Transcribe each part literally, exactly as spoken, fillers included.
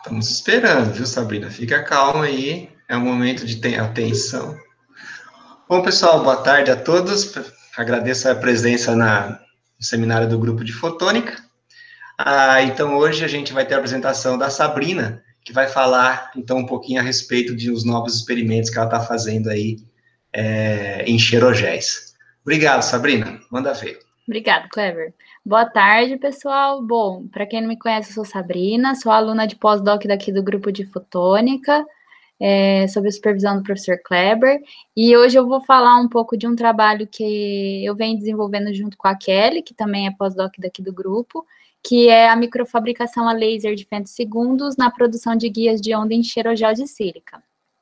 Estamos esperando, viu, Sabrina? Fica calma aí, é um momento de atenção. Bom, pessoal, boa tarde a todos. Agradeço a presença na, no seminário do Grupo de Fotônica. Ah, então, hoje a gente vai ter a apresentação da Sabrina, que vai falar, então, um pouquinho a respeito de os novos experimentos que ela está fazendo aí é, em xerogéis. Obrigado, Sabrina. Manda ver. Obrigada, Clever. Boa tarde, pessoal. Bom, para quem não me conhece, eu sou Sabrina, sou aluna de pós-doc daqui do Grupo de Fotônica, é, sob a supervisão do professor Kleber, e hoje eu vou falar um pouco de um trabalho que eu venho desenvolvendo junto com a Kelly, que também é pós-doc daqui do grupo, que é a microfabricação a laser de femtosegundos na produção de guias de onda em xerogel de sílica.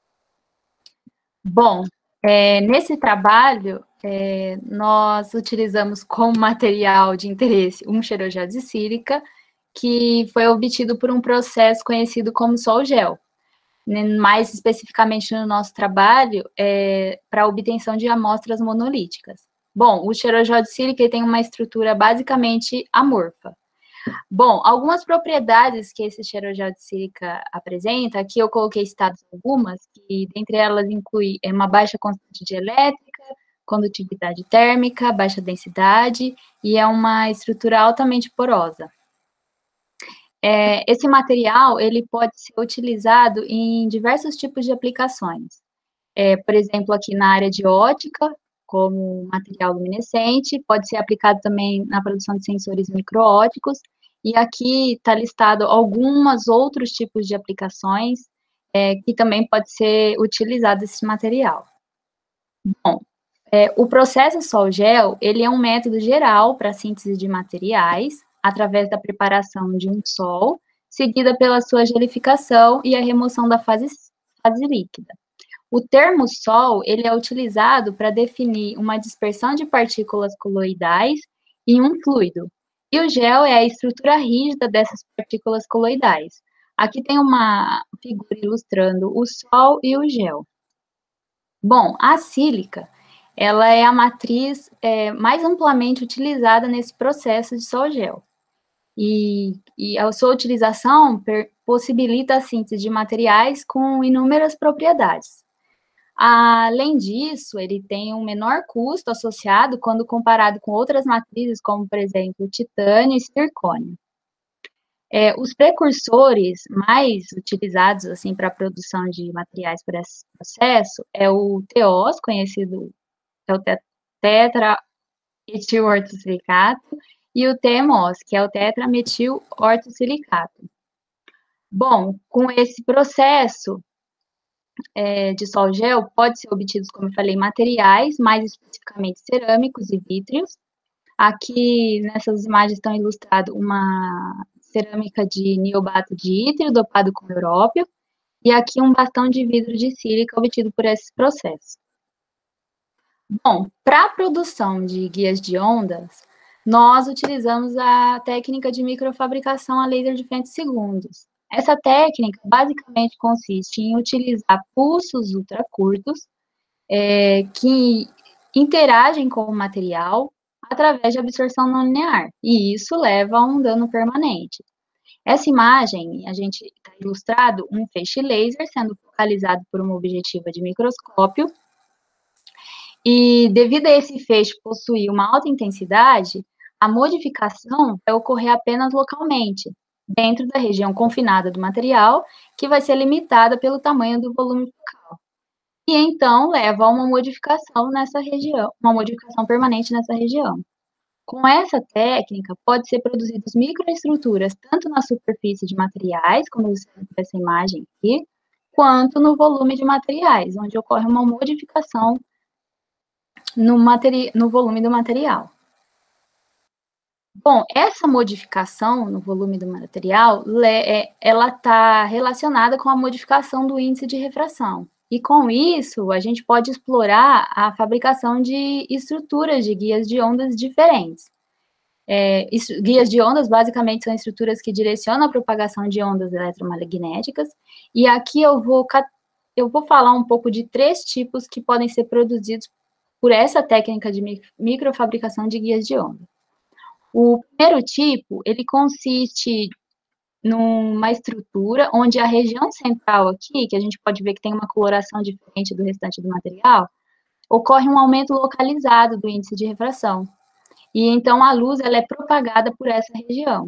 Bom, é, nesse trabalho, é, nós utilizamos como material de interesse um xerogel de sílica, que foi obtido por um processo conhecido como sol-gel. Mais especificamente no nosso trabalho, é, para a obtenção de amostras monolíticas. Bom, o xerogel de sílica tem uma estrutura basicamente amorfa. Bom, algumas propriedades que esse xerogel de sílica apresenta, aqui eu coloquei citadas algumas, que dentre elas inclui uma baixa constante de elétrica, condutividade térmica, baixa densidade, e é uma estrutura altamente porosa. É, esse material, ele pode ser utilizado em diversos tipos de aplicações. É, por exemplo, aqui na área de ótica, como material luminescente, pode ser aplicado também na produção de sensores microóticos, e aqui está listado alguns outros tipos de aplicações é, que também pode ser utilizado esse material. Bom, é, o processo sol-gel, ele é um método geral para a síntese de materiais, através da preparação de um sol, seguida pela sua gelificação e a remoção da fase, fase líquida. O termo sol, ele é utilizado para definir uma dispersão de partículas coloidais em um fluido, e o gel é a estrutura rígida dessas partículas coloidais. Aqui tem uma figura ilustrando o sol e o gel. Bom, a sílica, ela é a matriz é, mais amplamente utilizada nesse processo de sol-gel. E, e a sua utilização per, possibilita a síntese de materiais com inúmeras propriedades. Além disso, ele tem um menor custo associado quando comparado com outras matrizes, como, por exemplo, titânio e zircônio. É, os precursores mais utilizados assim, para a produção de materiais para esse processo é o T O S, conhecido é o tetraetilortosilicato, e o T M O S, que é o tetrametilortosilicato. Bom, com esse processo é, de sol-gel, pode ser obtidos, como eu falei, materiais, mais especificamente cerâmicos e vítreos. Aqui, nessas imagens, estão ilustrados uma cerâmica de niobato de ítrio dopado com európio, e aqui um bastão de vidro de sílica obtido por esse processo. Bom, para a produção de guias de ondas, nós utilizamos a técnica de microfabricação a laser de femtosegundos. Essa técnica basicamente consiste em utilizar pulsos ultracurtos é, que interagem com o material através de absorção não linear, e isso leva a um dano permanente. Essa imagem, a gente está ilustrado um feixe laser sendo focalizado por uma objetiva de microscópio, e devido a esse feixe possuir uma alta intensidade, a modificação vai ocorrer apenas localmente, dentro da região confinada do material, que vai ser limitada pelo tamanho do volume focal. E então leva a uma modificação nessa região, uma modificação permanente nessa região. Com essa técnica, pode ser produzidas microestruturas tanto na superfície de materiais, como ilustrado por essa imagem aqui, quanto no volume de materiais, onde ocorre uma modificação no, materi no volume do material. Bom, essa modificação no volume do material, ela está relacionada com a modificação do índice de refração. E com isso, a gente pode explorar a fabricação de estruturas de guias de ondas diferentes. É, guias de ondas, basicamente, são estruturas que direcionam a propagação de ondas eletromagnéticas. E aqui eu vou, eu vou falar um pouco de três tipos que podem ser produzidos por essa técnica de microfabricação de guias de onda. O primeiro tipo, ele consiste numa estrutura onde a região central aqui, que a gente pode ver que tem uma coloração diferente do restante do material, ocorre um aumento localizado do índice de refração. E então a luz ela é propagada por essa região.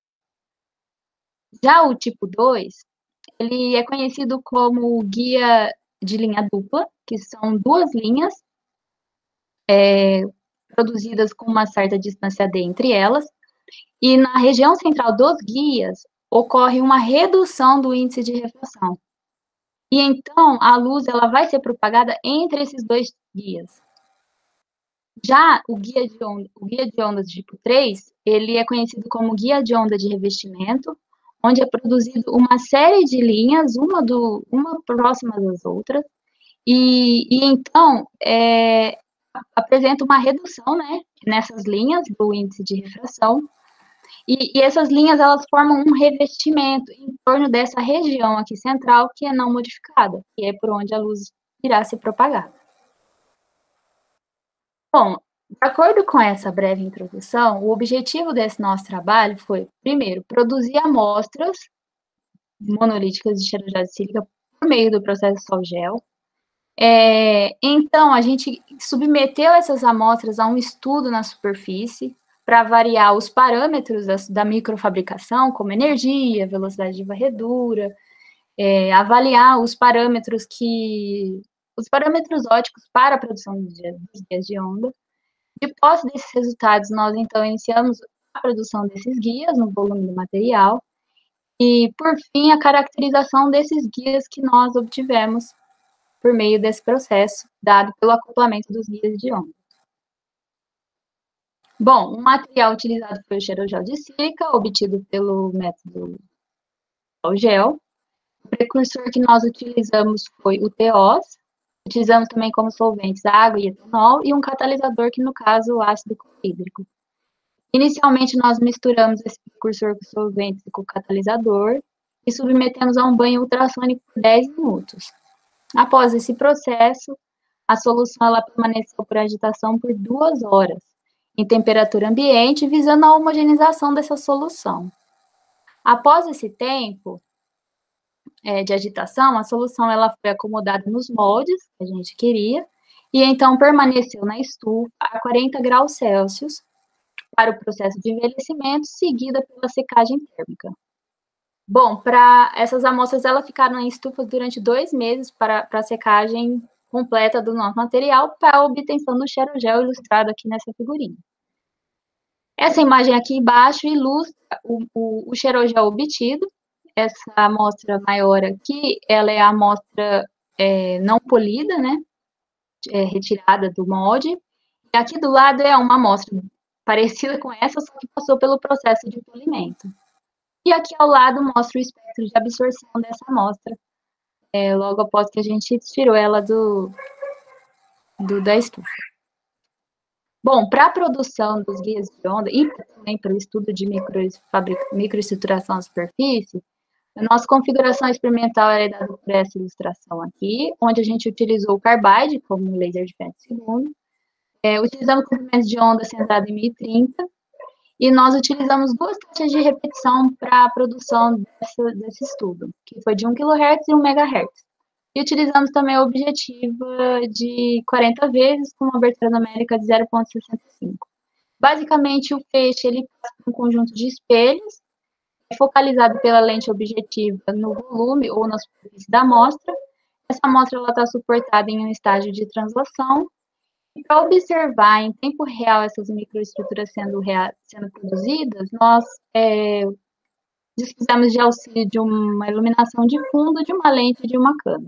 Já o tipo dois, ele é conhecido como guia de linha dupla, que são duas linhas é, produzidas com uma certa distância D entre elas, e na região central dos guias ocorre uma redução do índice de refração. E então a luz ela vai ser propagada entre esses dois guias. Já o guia de onda, o guia de ondas tipo três, ele é conhecido como guia de onda de revestimento, onde é produzido uma série de linhas, uma, do, uma próxima das outras, e, e então é, apresenta uma redução, né, nessas linhas do índice de refração, e, e essas linhas elas formam um revestimento em torno dessa região aqui central que é não modificada, que é por onde a luz irá se propagar. Bom, de acordo com essa breve introdução, o objetivo desse nosso trabalho foi, primeiro, produzir amostras monolíticas de xerojal sílica por meio do processo sol-gel. É, então, a gente submeteu essas amostras a um estudo na superfície para variar os parâmetros da, da microfabricação, como energia, velocidade de varredura, é, avaliar os parâmetros que os parâmetros óticos para a produção dos guias de onda. De posse desses resultados, nós então iniciamos a produção desses guias no volume do material e, por fim, a caracterização desses guias que nós obtivemos por meio desse processo, dado pelo acoplamento dos guias de onda. Bom, o material utilizado foi o xerogel de sílica, obtido pelo método sol-gel. O precursor que nós utilizamos foi o T O S. Utilizamos também como solventes água e etanol, e um catalisador, que no caso o ácido clorídrico. Inicialmente, nós misturamos esse precursor com solventes e com o catalisador, e submetemos a um banho ultrassônico por dez minutos. Após esse processo, a solução ela permaneceu por agitação por duas horas, em temperatura ambiente, visando a homogeneização dessa solução. Após esse tempo é, de agitação, a solução ela foi acomodada nos moldes que a gente queria, e então permaneceu na estufa a quarenta graus Celsius para o processo de envelhecimento, seguida pela secagem térmica. Bom, para essas amostras, elas ficaram em estufas durante dois meses para a secagem completa do nosso material, para a obtenção do xerogel ilustrado aqui nessa figurinha. Essa imagem aqui embaixo ilustra o, o, o xerogel obtido. Essa amostra maior aqui, ela é a amostra é, não polida, né, é, retirada do molde. E aqui do lado é uma amostra parecida com essa, só que passou pelo processo de polimento. E aqui ao lado mostra o espectro de absorção dessa amostra, é, logo após que a gente tirou ela do, do da estufa. Bom, para a produção dos guias de onda e também para o estudo de microestruturação à superfície, a nossa configuração experimental era dada por essa ilustração aqui, onde a gente utilizou o carbide como laser de vinte segundos, é, utilizamos comprimentos de onda centrado em mil e trinta, e nós utilizamos duas taxas de repetição para a produção dessa, desse estudo, que foi de um quilohertz e um megahertz. E utilizamos também a objetiva de quarenta vezes, com uma abertura numérica de zero vírgula sessenta e cinco. Basicamente, o feixe ele passa por um conjunto de espelhos, é focalizado pela lente objetiva no volume ou na superfície da amostra. Essa amostra está suportada em um estágio de translação. E para observar em tempo real essas microestruturas sendo, sendo produzidas, nós é, dispusemos de auxílio de uma iluminação de fundo, de uma lente e de uma câmera.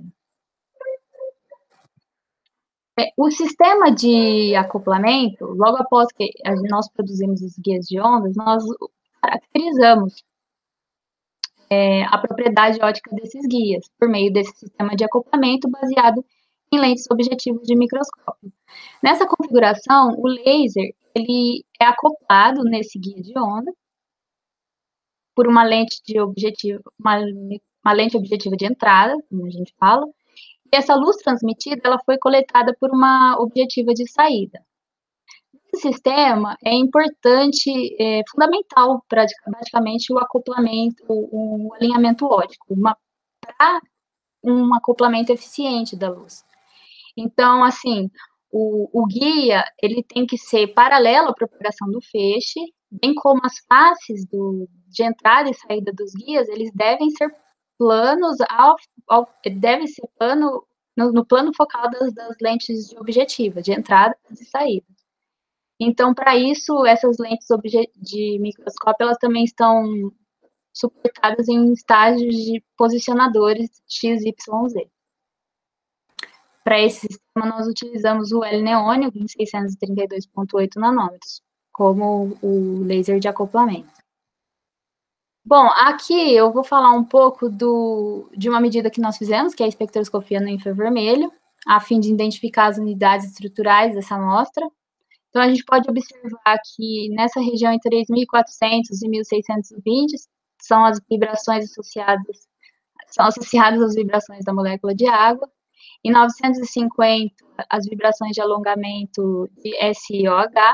É, o sistema de acoplamento, logo após que nós produzimos os guias de ondas, nós caracterizamos é, a propriedade ótica desses guias, por meio desse sistema de acoplamento baseado em lentes objetivas de microscópio. Nessa configuração, o laser ele é acoplado nesse guia de onda por uma lente de objetivo, uma, uma lente objetiva de entrada, como a gente fala, e essa luz transmitida ela foi coletada por uma objetiva de saída. Esse sistema é importante, é fundamental para praticamente o acoplamento, o, o alinhamento óptico, para um acoplamento eficiente da luz. Então, assim, o, o guia, ele tem que ser paralelo à propagação do feixe, bem como as faces do, de entrada e saída dos guias, eles devem ser planos, ao, ao, devem ser plano, no, no plano focal das, das lentes de objetiva, de entrada e saída. Então, para isso, essas lentes de microscópio, elas também estão suportadas em estágios de posicionadores X Y Z. Para esse sistema, nós utilizamos o L-neônio em seiscentos e trinta e dois ponto oito nanômetros, como o laser de acoplamento. Bom, aqui eu vou falar um pouco do, de uma medida que nós fizemos, que é a espectroscopia no infravermelho, a fim de identificar as unidades estruturais dessa amostra. Então, a gente pode observar que nessa região entre três mil e quatrocentos e mil seiscentos e vinte são as vibrações associadas, são associadas às vibrações da molécula de água. Em novecentos e cinquenta, as vibrações de alongamento de S I O H.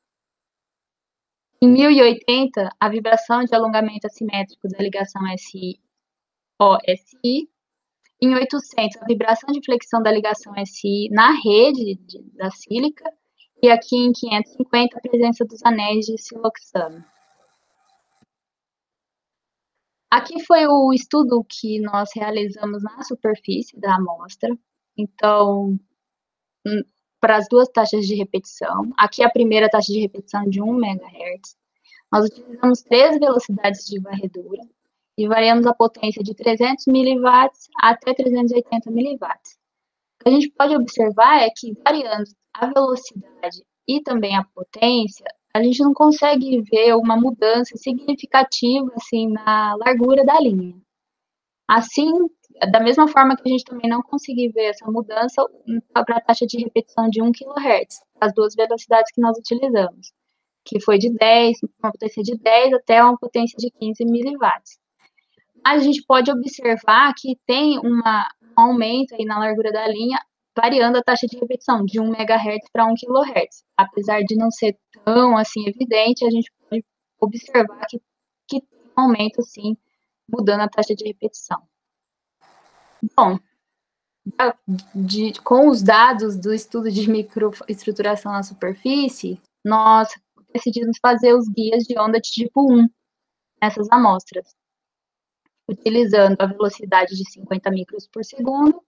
Em mil e oitenta, a vibração de alongamento assimétrico da ligação S I O S I. Em oitocentos, a vibração de flexão da ligação S I na rede de, da sílica. E aqui em quinhentos e cinquenta, a presença dos anéis de siloxano. Aqui foi o estudo que nós realizamos na superfície da amostra. Então, para as duas taxas de repetição, aqui a primeira taxa de repetição de um megahertz, nós utilizamos três velocidades de varredura e variamos a potência de trezentos miliwatts até trezentos e oitenta miliwatts. O que a gente pode observar é que, variando a velocidade e também a potência, a gente não consegue ver uma mudança significativa assim, na largura da linha. Assim, da mesma forma que a gente também não conseguiu ver essa mudança para a taxa de repetição de um quilohertz, as duas velocidades que nós utilizamos, que foi de dez, uma potência de dez até uma potência de quinze miliwatts. A gente pode observar que tem uma, um aumento aí na largura da linha, variando a taxa de repetição de um megahertz para um quilohertz. Apesar de não ser tão assim evidente, a gente pode observar que, que tem um aumento, sim, mudando a taxa de repetição. Bom, de, com os dados do estudo de microestruturação na superfície, nós decidimos fazer os guias de onda de tipo um nessas amostras, utilizando a velocidade de cinquenta micros por segundo.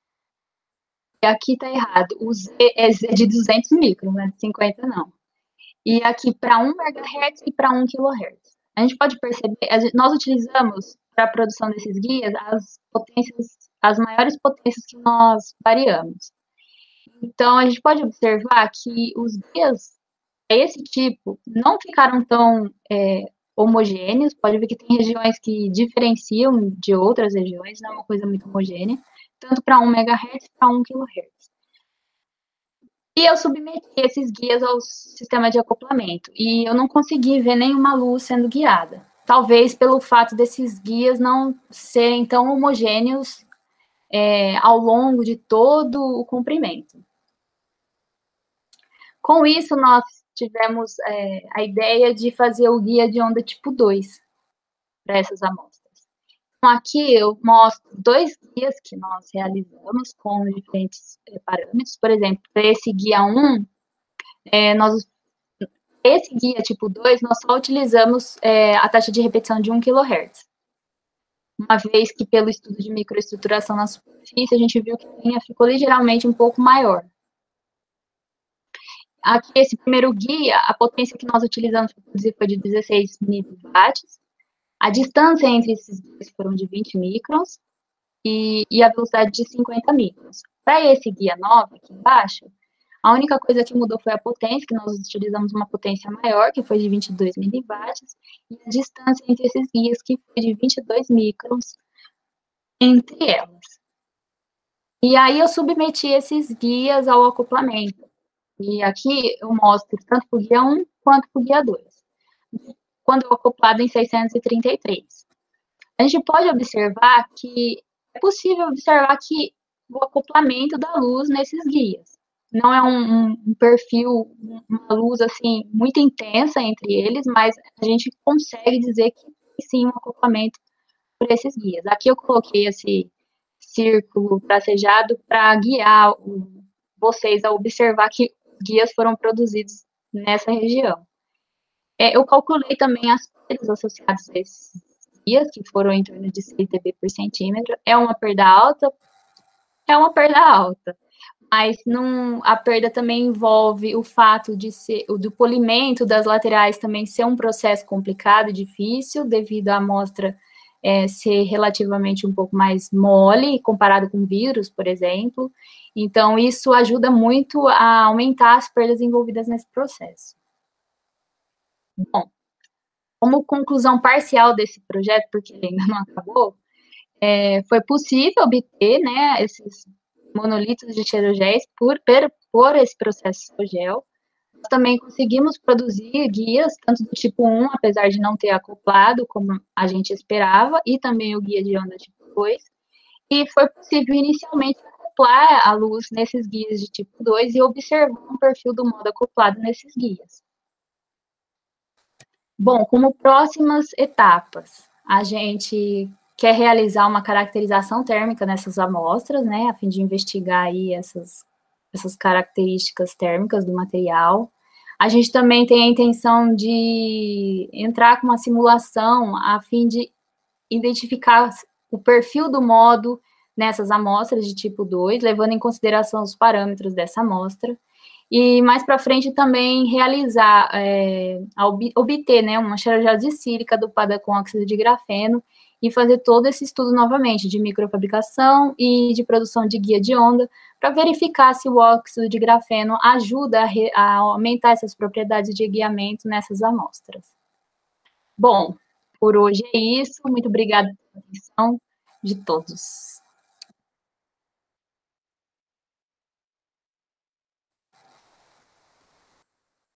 E aqui está errado, o Z é de duzentos micros, né? De cinquenta não. E aqui para um megahertz e para um quilohertz. A gente pode perceber, nós utilizamos para a produção desses guias as potências, as maiores potências que nós variamos. Então, a gente pode observar que os guias desse tipo não ficaram tão é, homogêneos, pode ver que tem regiões que diferenciam de outras regiões, não é uma coisa muito homogênea, tanto para um megahertz para um quilohertz. E eu submeti esses guias ao sistema de acoplamento, e eu não consegui ver nenhuma luz sendo guiada. Talvez pelo fato desses guias não serem tão homogêneos é, ao longo de todo o comprimento. Com isso, nós tivemos é, a ideia de fazer o guia de onda tipo dois para essas amostras. Então, aqui eu mostro dois guias que nós realizamos com diferentes é, parâmetros. Por exemplo, para esse guia um, é, nós, esse guia tipo dois, nós só utilizamos é, a taxa de repetição de um quilohertz. Uma vez que, pelo estudo de microestruturação na superfície, a gente viu que a linha ficou ligeiramente um pouco maior. Aqui, esse primeiro guia, a potência que nós utilizamos para produzir foi de dezesseis miliwatts. A distância entre esses guias foram de vinte microns e, e a velocidade de cinquenta microns. Para esse guia nove, aqui embaixo, a única coisa que mudou foi a potência, que nós utilizamos uma potência maior, que foi de vinte e dois miliwatts, e a distância entre esses guias, que foi de vinte e dois microns entre elas. E aí eu submeti esses guias ao acoplamento. E aqui eu mostro tanto para o guia um quanto para o guia dois. Quando acoplado em seiscentos e trinta e três. A gente pode observar que é possível observar que o acoplamento da luz nesses guias. não é um, um perfil, uma luz, assim, muito intensa entre eles, mas a gente consegue dizer que sim, um acoplamento por esses guias. Aqui eu coloquei esse círculo tracejado para guiar o, vocês a observar que guias foram produzidos nessa região. É, eu calculei também as perdas associadas a esses guias, que foram em torno de seis dB por centímetro. É uma perda alta? É uma perda alta. Mas não, a perda também envolve o fato de ser, o do polimento das laterais também ser um processo complicado e difícil, devido à amostra é, ser relativamente um pouco mais mole, comparado com vírus, por exemplo. Então, isso ajuda muito a aumentar as perdas envolvidas nesse processo. Bom, como conclusão parcial desse projeto, porque ele ainda não acabou, é, foi possível obter, né, esses monolitos de xerogéis por, por esse processo gel. Nós também conseguimos produzir guias, tanto do tipo um, apesar de não ter acoplado, como a gente esperava, e também o guia de onda tipo dois. E foi possível, inicialmente, acoplar a luz nesses guias de tipo dois e observar o perfil do modo acoplado nesses guias. Bom, como próximas etapas, a gente quer realizar uma caracterização térmica nessas amostras, né, a fim de investigar aí essas, essas características térmicas do material. A gente também tem a intenção de entrar com uma simulação a fim de identificar o perfil do modo nessas amostras de tipo dois, levando em consideração os parâmetros dessa amostra. E mais para frente também realizar, é, obter, né, uma xerogese sílica dopada com óxido de grafeno e fazer todo esse estudo novamente de microfabricação e de produção de guia de onda para verificar se o óxido de grafeno ajuda a, re, a aumentar essas propriedades de guiamento nessas amostras. Bom, por hoje é isso. Muito obrigada pela atenção de todos.